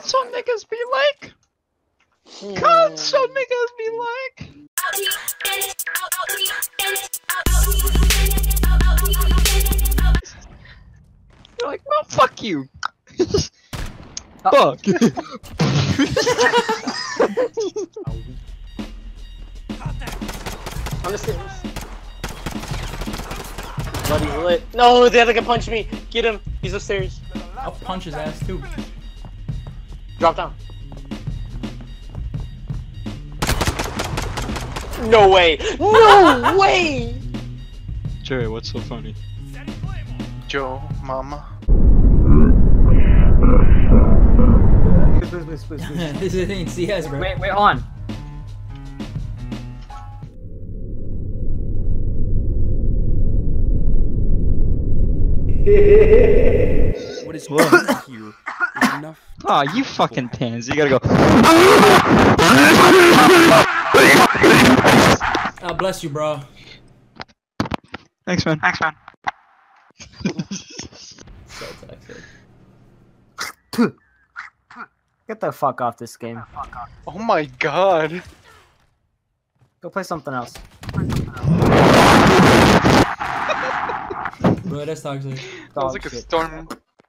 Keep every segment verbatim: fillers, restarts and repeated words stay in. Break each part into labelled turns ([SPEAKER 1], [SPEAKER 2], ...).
[SPEAKER 1] That's what niggas be like. That's what niggas be like. You're like, no, fuck you. Fuck.
[SPEAKER 2] On the stairs. Bloody lit. No, the other guy punched me. Get him. He's upstairs.
[SPEAKER 3] I'll punch his ass too.
[SPEAKER 2] Drop down. No way. No way.
[SPEAKER 1] Jerry, what's so funny?
[SPEAKER 4] Joe, mama.
[SPEAKER 5] Please, please, please, please.
[SPEAKER 3] This isn't C S, bro.
[SPEAKER 5] Wait, wait, hold on.
[SPEAKER 6] What is wrong here? Is enough?
[SPEAKER 1] Aw, oh, you fucking tans. You gotta go.
[SPEAKER 3] Oh, bless you, bro.
[SPEAKER 1] Thanks, man. Thanks, man.
[SPEAKER 3] So toxic.
[SPEAKER 5] Get the fuck off this game.
[SPEAKER 4] Oh my god.
[SPEAKER 5] Go play something else.
[SPEAKER 3] Bro, that's toxic.
[SPEAKER 4] That was like a storm.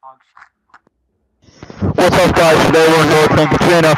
[SPEAKER 1] What's up, guys? Today we're going to Katrina.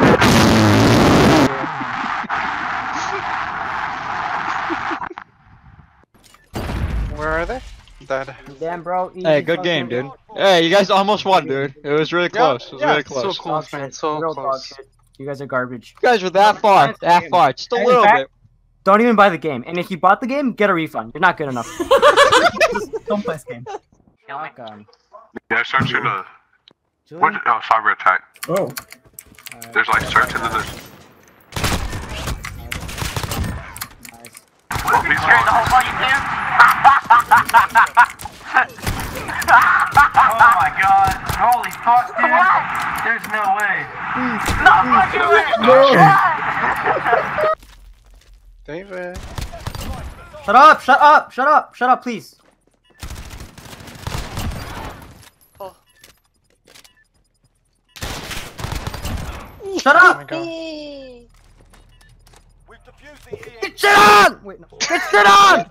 [SPEAKER 4] Where are they? Dead.
[SPEAKER 5] Damn, bro.
[SPEAKER 1] Hey, good game, dude. Hey, you guys almost won, dude. It was really close. It was
[SPEAKER 4] yeah,
[SPEAKER 1] really
[SPEAKER 4] it's
[SPEAKER 1] close.
[SPEAKER 4] so close, man. So
[SPEAKER 5] Real dog
[SPEAKER 4] close.
[SPEAKER 5] shit. You guys are garbage.
[SPEAKER 1] You guys were that far. That far. Just a
[SPEAKER 5] In
[SPEAKER 1] little
[SPEAKER 5] fact,
[SPEAKER 1] bit.
[SPEAKER 5] Don't even buy the game. And if you bought the game, get a refund. You're not good enough. Just don't play this game. Shotgun.
[SPEAKER 7] Yeah, search in the.
[SPEAKER 5] Julie?
[SPEAKER 7] What? Oh, cyber attack.
[SPEAKER 3] Oh.
[SPEAKER 7] There's like search in the.
[SPEAKER 5] Nice.
[SPEAKER 7] Oh, he's
[SPEAKER 8] Scared the whole fucking team? Oh my god. Holy fuck, dude. There's no way. No fucking way!
[SPEAKER 4] David.
[SPEAKER 5] Shut up! Shut up! Shut up! Shut up, please.
[SPEAKER 2] Oh.
[SPEAKER 5] Shut
[SPEAKER 4] Oh
[SPEAKER 5] up!
[SPEAKER 4] my god.
[SPEAKER 5] Get shit on! Wait, no. Get shit on!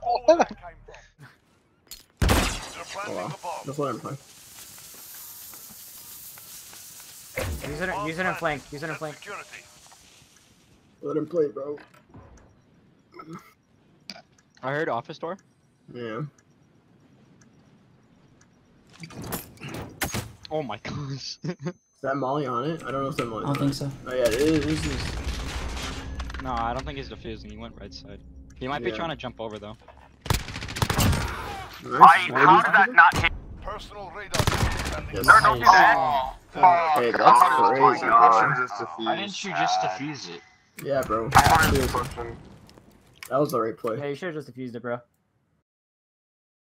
[SPEAKER 6] That's what I'm playing.
[SPEAKER 5] Use it, use it in flank. Use it in flank.
[SPEAKER 6] Let him play, bro.
[SPEAKER 1] I heard office door.
[SPEAKER 6] Yeah.
[SPEAKER 1] Oh my gosh.
[SPEAKER 6] Is that Molly on it? I don't know if that Molly.
[SPEAKER 3] I don't think so.
[SPEAKER 6] Oh yeah, it is. This is.
[SPEAKER 1] No, I don't think he's defusing. He went right side. He might be
[SPEAKER 6] Yeah.
[SPEAKER 1] trying to jump over though.
[SPEAKER 6] Nice.
[SPEAKER 8] I, how did that not hit?
[SPEAKER 7] Personal radar.
[SPEAKER 6] Yes.
[SPEAKER 8] No, don't do that.
[SPEAKER 6] Hey, that's
[SPEAKER 7] Oh my
[SPEAKER 6] crazy.
[SPEAKER 7] god.
[SPEAKER 1] Why didn't you just defuse it?
[SPEAKER 6] Yeah, bro.
[SPEAKER 7] I wanted to
[SPEAKER 6] Seriously.
[SPEAKER 7] push him.
[SPEAKER 6] That was the right play.
[SPEAKER 5] Yeah, you should have just defused it, bro.